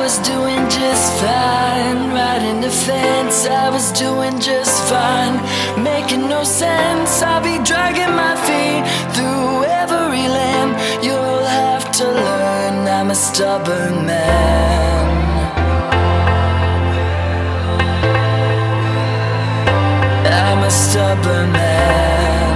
was doing just fine, riding the fence. I was doing just fine, making no sense. I'll be dragging my feet through every land. You'll have to learn I'm a stubborn man. I'm a stubborn man.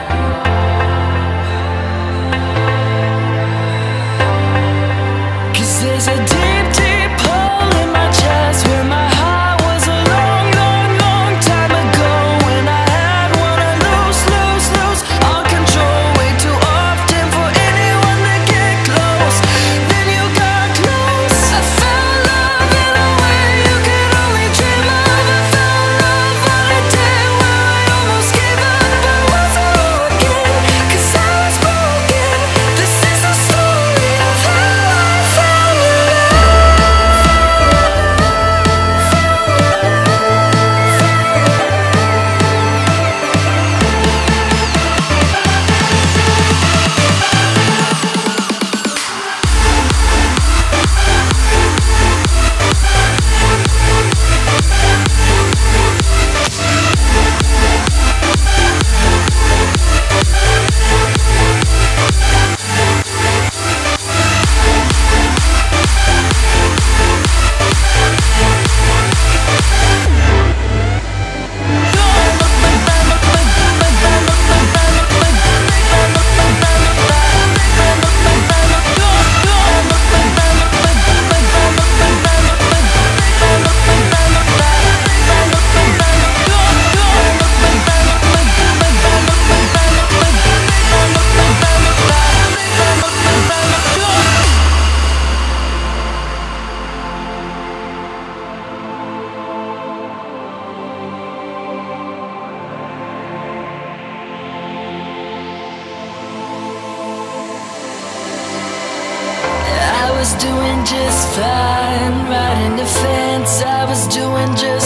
There's a deep, deep hole in my chest where my heart was a long, long, long time ago. When I had one to lose all control way too often for anyone to get close. Then you got close. I found love in a way you could only dream of. I found love on a day where I almost gave up, but wasn't looking, 'cause I was broken. This is the story of how I found love. I was doing just fine, riding the fence. I was doing just